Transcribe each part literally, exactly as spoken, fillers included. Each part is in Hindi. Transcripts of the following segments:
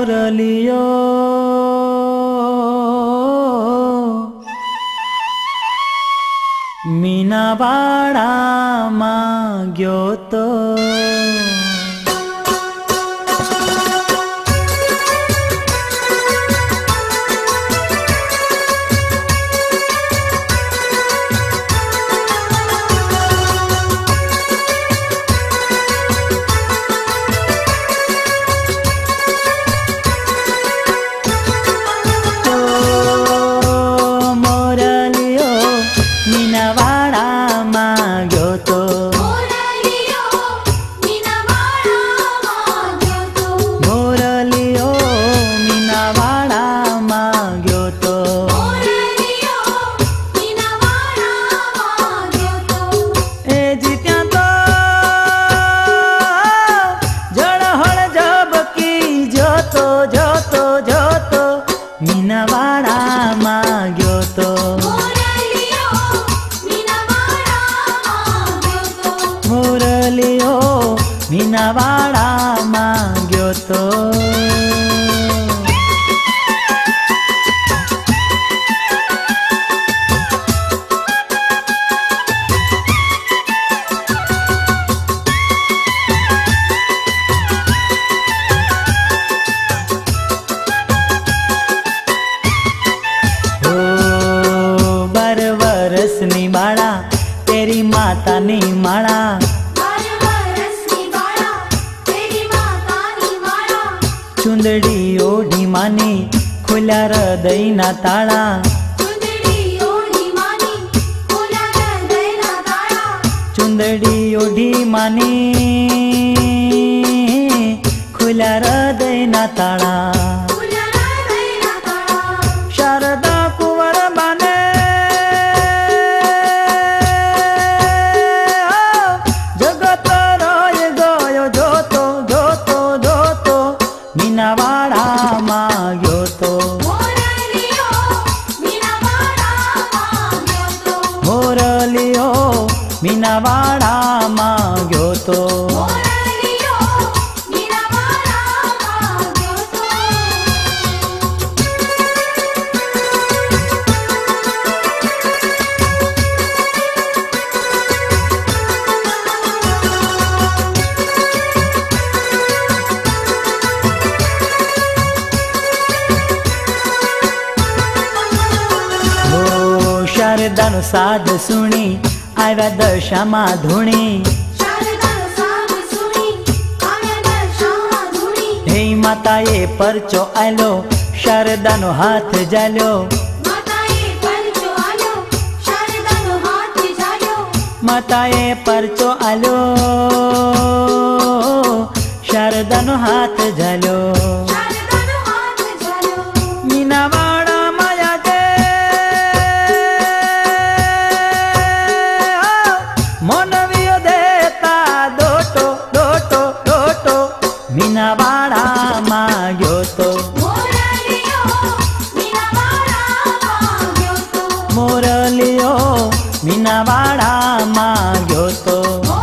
मोरलियो मीनावाड़ा माग्यो तो मीनावाड़ा माग्यो तो मोरलियो मीनावाड़ा माग्यो तो नी माड़ा तेरी माता नी माड़ा चुंदड़ी ओढ़ी मानी खुला हृदय ना ताड़ा चुंदड़ी ओढ़ी मानी खुला हृदय ना ताड़ा शारदा कुंवर बाने मीनावाड़ा माग्यो तो मोरलियो मीनावाड़ा माग्यो तो शारदानु साध सुनी आव्या दशामा धूणी हे माताए परचो आलो शारदानु हाथ जाल्यो माताए परचो आलो शारदानु हाथ जाल्यो मीनावाड़ा मीनावाड़ा माग्यो तो मोरलियो मीनावाड़ा माग्यो तो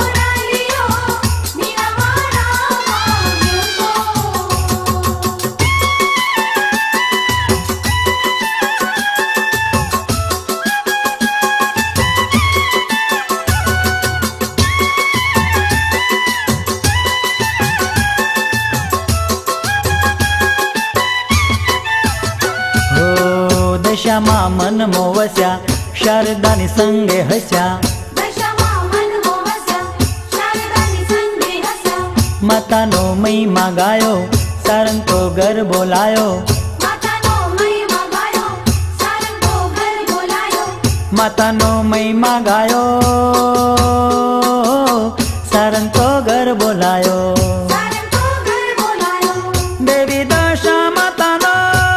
दशामा मन मो वस्या शारदानी संगे हस्या मातानो महिमा गायो सारंगो घर बोलायो मातानो महिमा गायो सारंगो घर बोलायो देवी दशा मातानो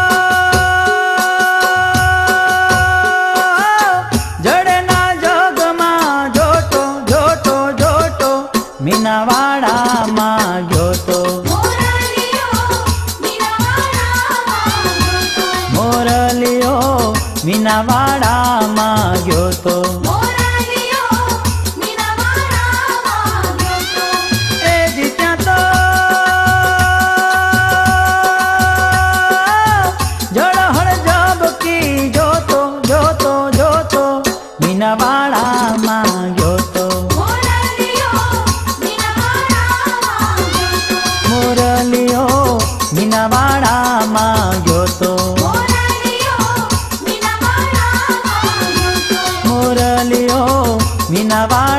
मीनावाड़ा माग्यो तो मोरलियो मीनावाड़ा माग्यो तो ए जित्या नवा